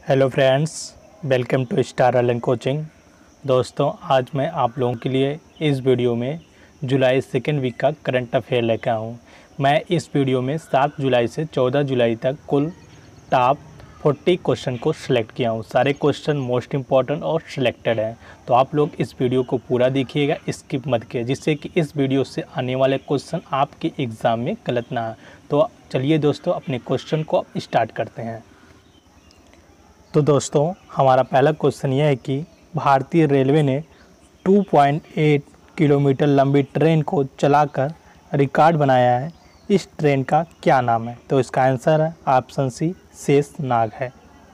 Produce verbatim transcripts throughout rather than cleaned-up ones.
Hello friends, welcome to star learning coaching. दोस्तों, आज मैं आप लोगों के लिए इस वीडियो में जुलाई सेकेंड वीक का करंट अफेयर लेकर आऊँ। मैं इस वीडियो में सात जुलाई से चौदह जुलाई तक कुल टॉप चालीस क्वेश्चन को सिलेक्ट किया हूँ। सारे क्वेश्चन मोस्ट इम्पॉर्टेंट और सिलेक्टेड हैं, तो आप लोग इस वीडियो को पूरा देखिएगा, स्किप मत कीजिए, जिससे कि इस वीडियो से आने वाले क्वेश्चन आपके एग्ज़ाम में गलत ना आए। तो चलिए दोस्तों, अपने क्वेश्चन को स्टार्ट करते हैं। तो दोस्तों, हमारा पहला क्वेश्चन यह है कि भारतीय रेलवे ने दो पॉइंट आठ किलोमीटर लंबी ट्रेन को चलाकर रिकॉर्ड बनाया है। इस ट्रेन का क्या नाम है? तो इसका आंसर है ऑप्शन सी, शेषनाग है।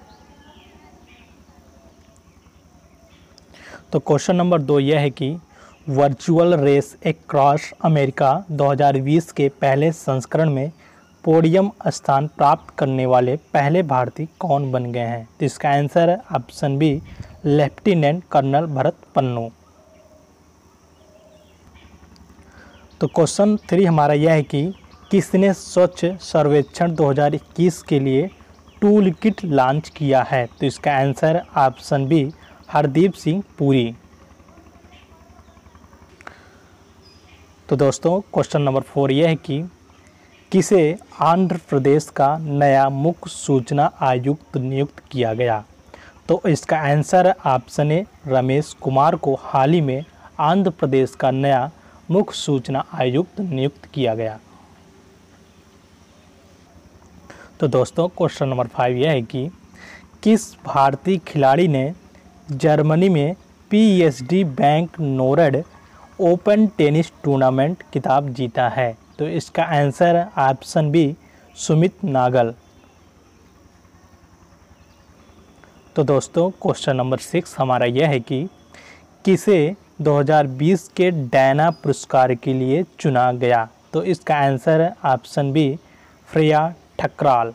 तो क्वेश्चन नंबर दो यह है कि वर्चुअल रेस अक्रॉस अमेरिका दो हज़ार बीस के पहले संस्करण में पोडियम स्थान प्राप्त करने वाले पहले भारतीय कौन बन गए हैं? तो इसका आंसर है option B, lieutenant colonel Bharat Pannu. तो क्वेश्चन थ्री हमारा यह है कि किसने स्वच्छ सर्वेक्षण दो हज़ार इक्कीस के लिए टूल किट लॉन्च किया है? तो इसका आंसर है ऑप्शन बी, हरदीप सिंह पुरी। तो दोस्तों, क्वेश्चन नंबर फोर यह है कि किसे आंध्र प्रदेश का नया मुख्य सूचना आयुक्त नियुक्त किया गया? तो इसका आंसर है ऑप्शन ए, रमेश कुमार को हाल ही में आंध्र प्रदेश का नया मुख्य सूचना आयुक्त नियुक्त किया गया। तो दोस्तों, क्वेश्चन नंबर फाइव यह है कि किस भारतीय खिलाड़ी ने जर्मनी में PSD bank Nord open tennis tournament खिताब जीता है? तो इसका आंसर है ऑप्शन बी, सुमित नागल। तो दोस्तों, क्वेश्चन नंबर सिक्स हमारा यह है कि किसे दो हज़ार बीस के डायना पुरस्कार के लिए चुना गया? तो इसका आंसर है ऑप्शन बी, फ्रेया ठकराल।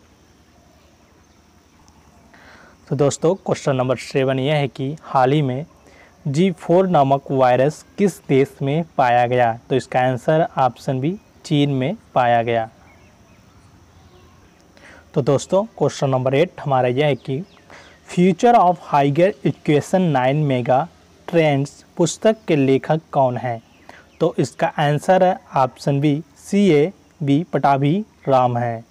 तो दोस्तों, क्वेश्चन नंबर सेवन यह है कि हाल ही में जी फोर नामक वायरस किस देश में पाया गया? तो इसका आंसर ऑप्शन बी, चीन में पाया गया। तो दोस्तों, क्वेश्चन नंबर एट हमारा यह है कि future of higher education nine mega trends पुस्तक के लेखक कौन है? तो इसका आंसर है option B, C A B Pattabhi Ram है।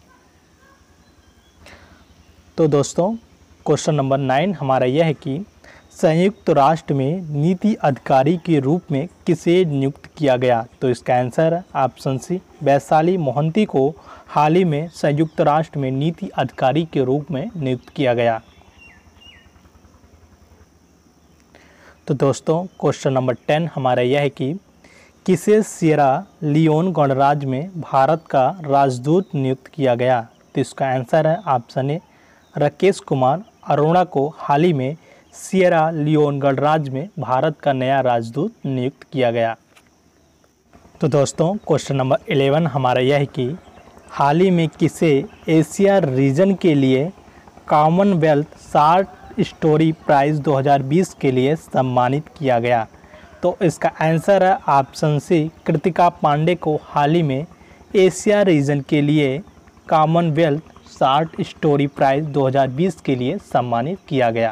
तो दोस्तों, क्वेश्चन नंबर नाइन हमारा यह है कि संयुक्त राष्ट्र में नीति अधिकारी के रूप में किसे नियुक्त किया गया? तो इसका आंसर है ऑप्शन सी, वैशाली मोहंती को हाल ही में संयुक्त राष्ट्र में नीति अधिकारी के रूप में नियुक्त किया गया। तो दोस्तों, क्वेश्चन नंबर टेन हमारा यह है कि किसे सियरा लियोन गणराज्य में भारत का राजदूत नियुक्त किया गया? तो इसका आंसर है ऑप्शन ए, राकेश कुमार अरोड़ा को हाल ही में सियरा लियोन गणराज्य में भारत का नया राजदूत नियुक्त किया गया। तो दोस्तों, क्वेश्चन नंबर इलेवन हमारा यह है कि हाल ही में किसे एशिया रीजन के लिए कॉमनवेल्थ शॉर्ट स्टोरी प्राइज़ दो हज़ार बीस के लिए सम्मानित किया गया? तो इसका आंसर है ऑप्शन सी, कृतिका पांडे को हाल ही में एशिया रीजन के लिए कॉमनवेल्थ शॉर्ट स्टोरी प्राइज़ दो हज़ार बीस के लिए सम्मानित किया गया।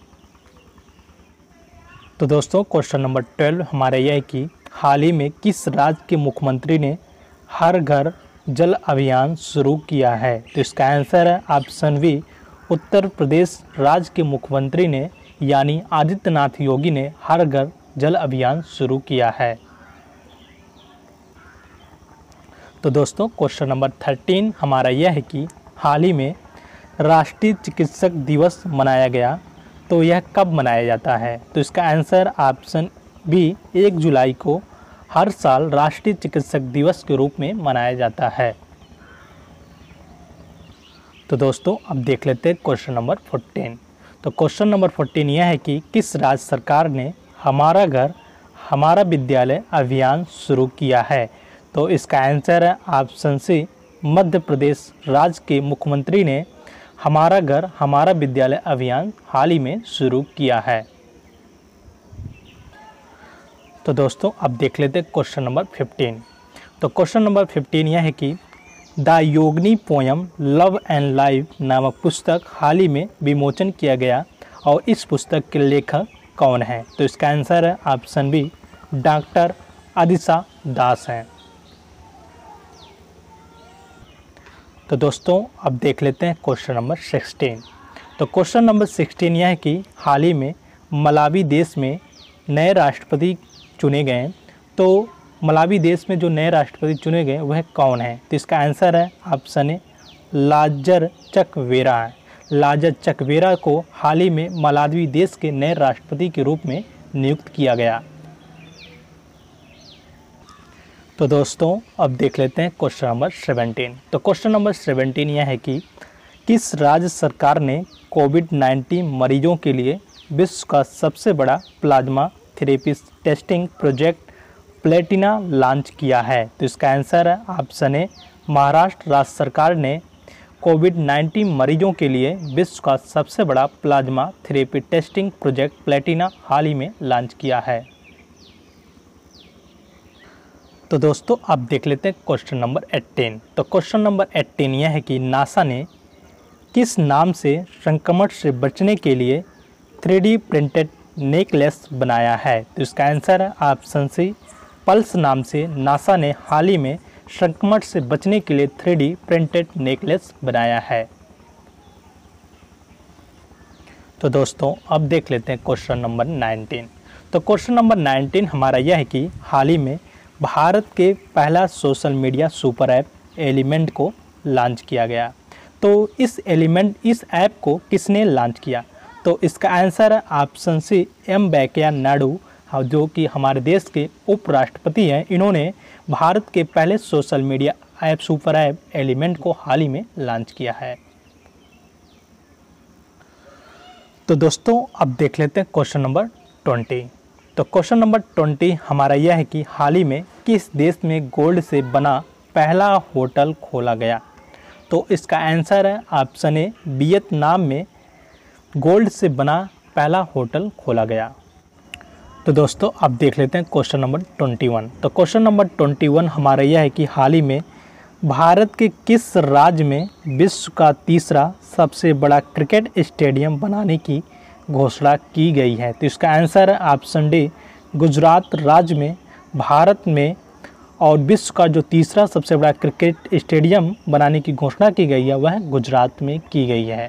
तो दोस्तों, क्वेश्चन नंबर ट्वेल्व हमारा यह है कि हाल ही में किस राज्य के मुख्यमंत्री ने हर घर जल अभियान शुरू किया है? तो इसका आंसर है ऑप्शन बी, उत्तर प्रदेश राज्य के मुख्यमंत्री ने यानी आदित्यनाथ योगी ने हर घर जल अभियान शुरू किया है। तो दोस्तों, क्वेश्चन नंबर थर्टीन हमारा यह है कि हाल ही में राष्ट्रीय चिकित्सक दिवस मनाया गया, तो यह कब मनाया जाता है? तो इसका आंसर ऑप्शन बी, एक जुलाई को हर साल राष्ट्रीय चिकित्सक दिवस के रूप में मनाया जाता है। तो दोस्तों, अब देख लेते हैं क्वेश्चन नंबर फोर्टीन। तो क्वेश्चन नंबर फोर्टीन यह है कि किस राज्य सरकार ने हमारा घर हमारा विद्यालय अभियान शुरू किया है? तो इसका आंसर है ऑप्शन सी, मध्य प्रदेश राज्य के मुख्यमंत्री ने हमारा घर हमारा विद्यालय अभियान हाल ही में शुरू किया है। तो दोस्तों, अब देख लेते हैं क्वेश्चन नंबर फिफ्टीन। तो क्वेश्चन नंबर फिफ्टीन यह है कि the yogini poem love and life नामक पुस्तक हाल ही में विमोचन किया गया और इस पुस्तक के लेखक कौन है? तो इसका आंसर है option B doctor Adisha Das हैं। तो दोस्तों अब देख लेते हैं क्वेश्चन नंबर सिक्सटीन। तो क्वेश्चन नंबर सिक्सटीन यह है कि हाल ही में मलावी देश में नए राष्ट्रपति चुने गए। तो मलावी देश में जो नए राष्ट्रपति चुने गए वह कौन है? तो इसका आंसर है ऑप्शन ए लाजर चकवेरा है। लाजर चकवेरा को हाल ही में मलावी देश के नए राष्ट्रपति के रूप में नियुक्त किया गया। तो दोस्तों अब देख लेते हैं क्वेश्चन नंबर सेवेंटीन। तो क्वेश्चन नंबर सेवेंटीन यह है कि किस राज्य सरकार ने कोविड नाइन्टीन मरीजों के लिए विश्व का सबसे बड़ा plasma therapy testing project Platina launch किया है? तो इसका आंसर है ऑप्शन ए महाराष्ट्र राज्य सरकार ने कोविड नाइन्टीन मरीजों के लिए विश्व का सबसे बड़ा plasma therapy testing project Platina हाल ही में लॉन्च किया है। तो दोस्तों अब देख लेते हैं क्वेश्चन नंबर एटीन। तो क्वेश्चन नंबर एटीन यह है कि नासा ने किस नाम से संक्रमण से बचने के लिए थ्री डी प्रिंटेड नेकलेस बनाया है? तो इसका आंसर है ऑप्शन सी पल्स नाम से नासा ने हाल ही में संक्रमण से बचने के लिए थ्री डी प्रिंटेड नेकलेस बनाया है। तो दोस्तों अब देख लेते हैं क्वेश्चन नंबर नाइनटीन। तो क्वेश्चन नंबर नाइनटीन हमारा यह है कि हाल ही में भारत के पहला social media super app Elyments को लॉन्च किया गया। तो इस एलिमेंट इस ऐप को किसने लॉन्च किया? तो इसका आंसर है option C M Venkaiah Naidu, जो कि हमारे देश के उपराष्ट्रपति हैं। इन्होंने भारत के पहले social media app super app Elyments को हाल ही में लॉन्च किया है। तो दोस्तों अब देख लेते हैं क्वेश्चन नंबर ट्वेंटी। तो क्वेश्चन नंबर ट्वेंटी हमारा यह है कि हाल ही में किस देश में गोल्ड से बना पहला होटल खोला गया? तो इसका आंसर है ऑप्शन ए वियतनाम में गोल्ड से बना पहला होटल खोला गया। तो दोस्तों अब देख लेते हैं क्वेश्चन नंबर ट्वेंटी वन। तो क्वेश्चन नंबर ट्वेंटी वन हमारा यह है कि हाल ही में भारत के किस राज्य में विश्व का तीसरा सबसे बड़ा क्रिकेट स्टेडियम बनाने की घोषणा की गई है? तो इसका आंसर है ऑप्शन डी गुजरात राज्य में भारत में और विश्व का जो तीसरा सबसे बड़ा क्रिकेट स्टेडियम बनाने की घोषणा की गई है वह गुजरात में की गई है।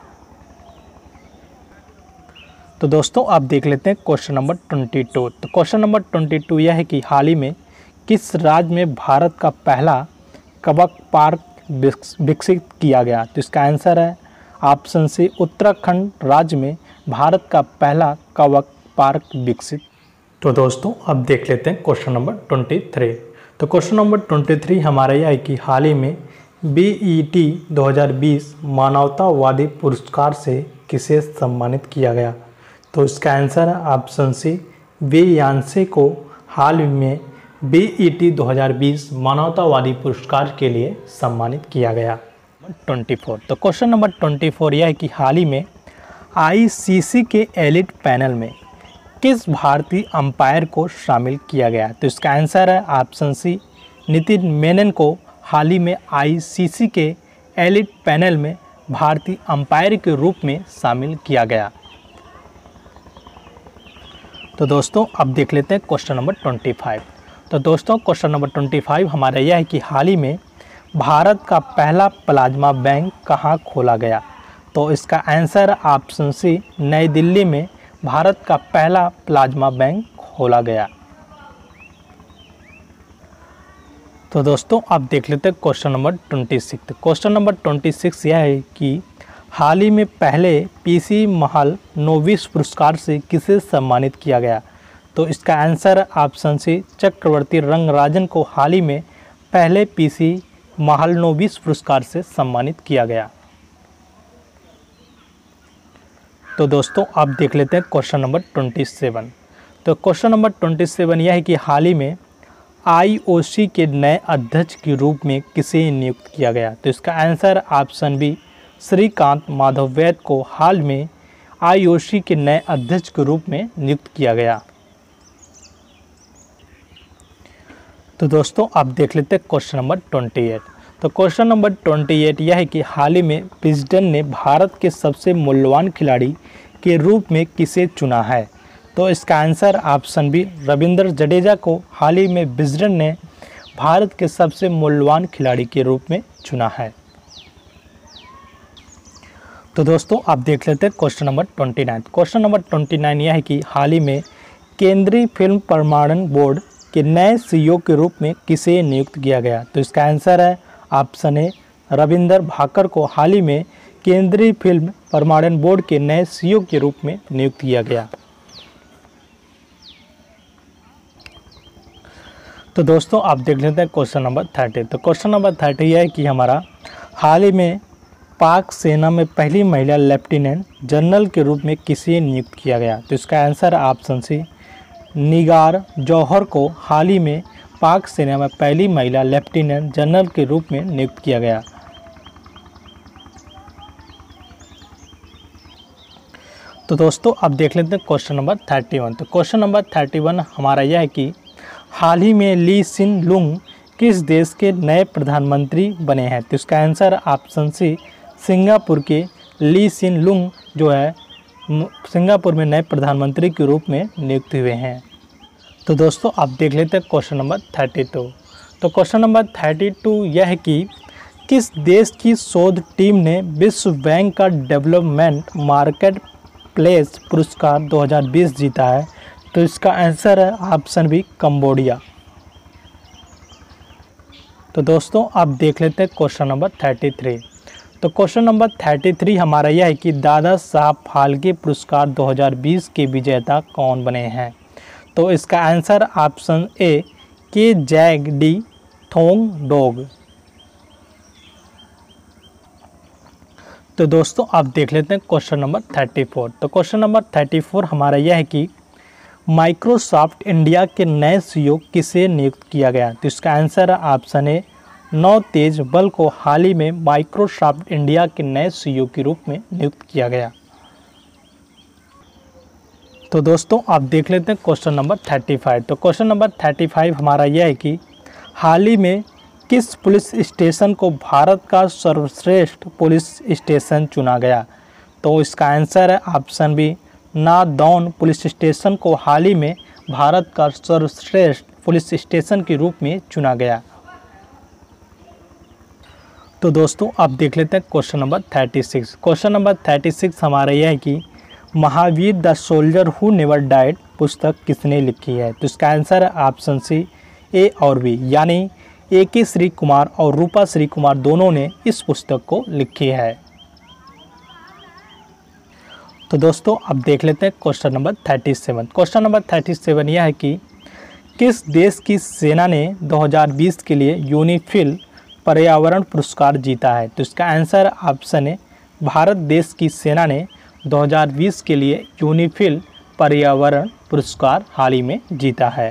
तो दोस्तों आप देख लेते हैं क्वेश्चन नंबर ट्वेंटी टू। तो क्वेश्चन नंबर ट्वेंटी टू यह है कि हाल ही में किस राज्य में भारत का पहला कबक पार्क विकसित किया गया? तो इसका आंसर है ऑप्शन सी उत्तराखंड राज्य में भारत का पहला कबक पार्क विकसित। तो दोस्तों अब देख लेते हैं क्वेश्चन नंबर ट्वेंटी थ्री। तो क्वेश्चन नंबर ट्वेंटी थ्री हमारा यह है कि हाल ही में बी ई टी दो हज़ार बीस मानवतावादी पुरस्कार से किसे सम्मानित किया गया? तो इसका आंसर है ऑप्शन सी वे यांसे को हाल में बी ई टी दो हज़ार बीस मानवतावादी पुरस्कार के लिए सम्मानित किया गया। Twenty four. तो क्वेश्चन नंबर ट्वेंटी फोर यह है कि हाल ही में आई सी सी के एलिट पैनल में किस भारतीय अंपायर को शामिल किया गया? तो इसका आंसर है ऑप्शन सी नितिन मेनन को हाल ही में आई सी सी के एलिट पैनल में भारतीय अंपायर के रूप में शामिल किया गया। तो दोस्तों अब देख लेते हैं क्वेश्चन नंबर ट्वेंटी फाइव। तो दोस्तों क्वेश्चन नंबर ट्वेंटी फाइव हमारा यह है कि हाल ही में भारत का पहला प्लाज्मा बैंक कहाँ खोला गया? तो इसका आंसर ऑप्शन सी नई दिल्ली में भारत का पहला प्लाज्मा बैंक खोला गया। तो दोस्तों अब देख लेते हैं question number twenty six. Question number twenty six यह है कि हाल ही में पहले पीसी महल नोबिस पुरस्कार से किसे सम्मानित किया गया? तो इसका answer option C Chakravarthy Rangarajan को हाल ही में पहले पीसी महल नोबिस पुरस्कार से सम्मानित किया गया। तो दोस्तों आप देख लेते हैं क्वेश्चन नंबर ट्वेंटी सेवन। तो क्वेश्चन नंबर ट्वेंटी सेवन यह है कि हाल ही में आई ओ सी के नए अध्यक्ष के रूप में किसे नियुक्त किया गया? तो इसका answer option B Srikanth Madhav Vaidya को हाल में आई ओ सी के नए अध्यक्ष के रूप में नियुक्त किया गया। तो दोस्तों आप देख लेते हैं क्वेश्चन नंबर अट्ठाईस। तो क्वेश्चन नंबर अट्ठाईस यह है कि हाल ही में विजडन ने भारत के सबसे मूल्यवान खिलाड़ी के रूप में किसे चुना है। तो इसका answer option B Ravindra Jadeja को हाल ही में विजडन ने भारत के सबसे मूल्यवान खिलाड़ी के रूप में चुना है। तो दोस्तों आप देख लेते हैं क्वेश्चन नंबर उनतीस। क्वेश्चन नंबर उनतीस यह है कि हाल ही में केंद्रीय फिल्म प्रमाणन बोर्ड के नए सीईओ के रूप में किसे नियुक्त किया गया। तो इसका आंसर है ऑप्शन ए रविंदर भाकर को हाल ही में केंद्रीय फिल्म प्रमाणन बोर्ड के नए सीईओ के रूप में नियुक्त किया गया। तो दोस्तों आप देख लेते हैं क्वेश्चन नंबर तीस। तो क्वेश्चन नंबर तीस यह है कि हमारा हाल ही में पाक सेना में पहली महिला लेफ्टिनेंट जनरल के रूप में किसे नियुक्त किया गया। तो इसका आंसर ऑप्शन सी निगार जौहर को हाल ही में पाक सेना में पहली महिला लेफ्टिनेंट जनरल के रूप में नियुक्त किया गया। तो दोस्तों अब देख लेते हैं क्वेश्चन नंबर इकतीस। तो क्वेश्चन नंबर इकतीस हमारा यह है कि हाल ही में ली सिन लुंग किस देश के नए प्रधानमंत्री बने हैं। तो इसका आंसर ऑप्शन सी सिंगापुर के ली सिन लुंग जो है सिंगापुर में नए प्रधानमंत्री के रूप में नियुक्त हुए हैं। तो दोस्तों आप देख लेते हैं क्वेश्चन नंबर बत्तीस। तो क्वेश्चन नंबर बत्तीस यह है कि किस देश की शोध टीम ने विश्व बैंक का डेवलपमेंट मार्केट प्लेस पुरस्कार दो हज़ार बीस जीता है। तो इसका आंसर है ऑप्शन बी कंबोडिया। तो दोस्तों आप देख लेते हैं क्वेश्चन नंबर तैंतीस। तो क्वेश्चन नंबर तैंतीस हमारा यह है कि दादा साहब फाल्के पुरस्कार दो हज़ार बीस के विजेता कौन बने हैं। तो इसका आंसर ऑप्शन ए के जैग डी थोंग डोग। तो दोस्तों आप देख लेते हैं क्वेश्चन नंबर चौंतीस। तो क्वेश्चन नंबर चौंतीस हमारा यह है कि माइक्रोसॉफ्ट इंडिया के नए सीईओ किसे नियुक्त किया गया। तो इसका आंसर है ऑप्शन ए नौ तेज बल को हाल ही में माइक्रोसॉफ्ट इंडिया के नए सीईओ के रूप में नियुक्त किया गया। तो दोस्तों आप देख लेते हैं क्वेश्चन नंबर पैंतीस। तो क्वेश्चन नंबर पैंतीस हमारा यह है कि हाल ही में किस पुलिस स्टेशन को भारत का सर्वश्रेष्ठ पुलिस स्टेशन चुना गया। तो इसका आंसर है option B Nadaun police station को हाल ही में भारत का सर्वश्रेष्ठ पुलिस स्टेशन के रूप में चुना गया। तो दोस्तों आप देख लेते हैं क्वेश्चन नंबर छत्तीस। क्वेश्चन नंबर छत्तीस हमारा यह है कि Mahavir the soldier who never died पुस्तक किसने लिखी है। तो इसका आंसर है ऑप्शन सी ए और बी, यानी ए के श्री कुमार और रूपा श्री कुमार दोनों ने इस पुस्तक को लिखी है। तो दोस्तों अब देख लेते हैं क्वेश्चन नंबर सैंतीस। क्वेश्चन नंबर सैंतीस यह है कि किस देश की सेना ने दो हज़ार बीस के लिए यूनिफिल पर्यावरण पुरस्कार जीता है। तो इसका आंसर ऑप्शन है भारत देश की सेना ने दो हज़ार बीस के लिए यूनिफिल पर्यावरण पुरस्कार हाल ही में जीता है।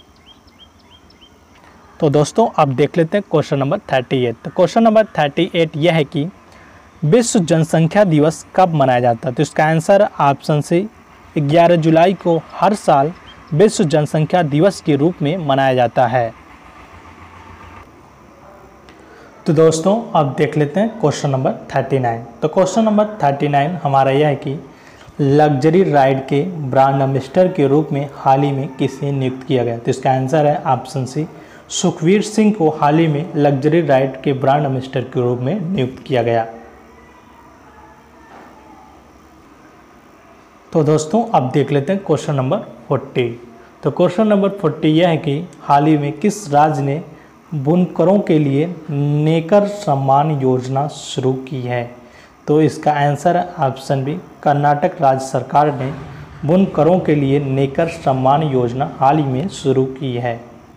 तो दोस्तों अब देख लेते हैं क्वेश्चन नंबर अड़तीस। तो क्वेश्चन नंबर अड़तीस यह है कि विश्व जनसंख्या दिवस कब मनाया जाता है। तो इसका आंसर ऑप्शन सी ग्यारह जुलाई को हर साल विश्व जनसंख्या दिवस के रूप में मनाया जाता है। तो दोस्तों अब देख लेते हैं क्वेश्चन नंबर उनतालीस। तो क्वेश्चन नंबर उनतालीस हमारा यह है कि लग्जरी राइड के ब्रांड एम्बेसडर के रूप में हाल ही में किसे नियुक्त किया गया। तो इसका आंसर है ऑप्शन सी सुखवीर सिंह को हाल ही में लग्जरी राइड के ब्रांड एम्बेसडर के रूप में नियुक्त किया गया। तो दोस्तों अब देख लेते हैं क्वेश्चन नंबर चालीस। तो क्वेश्चन नंबर चालीस यह है कि हाल ही में किस राज्य ने बुनकरों के लिए नेकर सम्मान योजना शुरू की है। तो इसका आंसर है ऑप्शन बी कर्नाटक राज्य सरकार ने बुनकरों के लिए नेकर सम्मान योजना हाल ही में शुरू की है।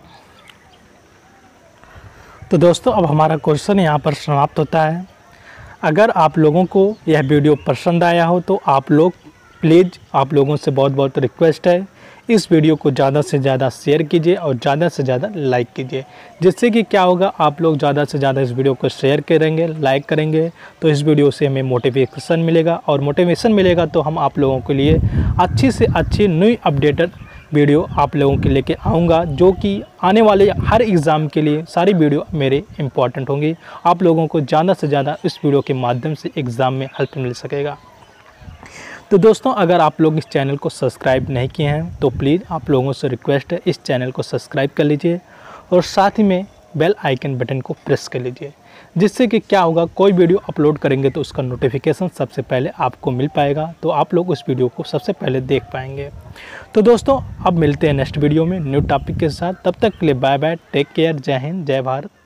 तो दोस्तों अब हमारा क्वेश्चन यहाँ पर समाप्त होता है। अगर आप लोगों को यह वीडियो पसंद आया हो तो आप लोग प्लीज़ आप लोगों से बहुत बहुत रिक्वेस्ट है इस वीडियो को ज़्यादा से ज़्यादा शेयर कीजिए और ज़्यादा से ज़्यादा लाइक कीजिए, जिससे कि क्या होगा आप लोग ज़्यादा से ज़्यादा इस वीडियो को शेयर करेंगे, लाइक करेंगे तो इस वीडियो से हमें मोटिवेशन मिलेगा और मोटिवेशन मिलेगा तो हम आप लोगों के लिए अच्छी से अच्छी न्यू अपडेटेड वीडियो आप लोगों के लेके आऊँगा, जो कि आने वाले हर एग्ज़ाम के लिए सारी वीडियो मेरे इम्पॉर्टेंट होंगी। आप लोगों को ज़्यादा से ज़्यादा इस वीडियो के माध्यम से एग्ज़ाम में हेल्प मिल सकेगा। तो दोस्तों, अगर आप लोग इस चैनल को सब्सक्राइब नहीं किए हैं तो प्लीज़ आप लोगों से रिक्वेस्ट है, इस चैनल को सब्सक्राइब कर लीजिए और साथ ही में बेल आइकन बटन को प्रेस कर लीजिए, जिससे कि क्या होगा, कोई वीडियो अपलोड करेंगे तो उसका नोटिफिकेशन सबसे पहले आपको मिल पाएगा, तो आप लोग उस वीडियो को सबसे पहले देख पाएंगे। तो दोस्तों, अब मिलते हैं नेक्स्ट वीडियो में न्यू टॉपिक के साथ। तब तक के लिए बाय बाय, टेक केयर, जय हिंद, जय भारत।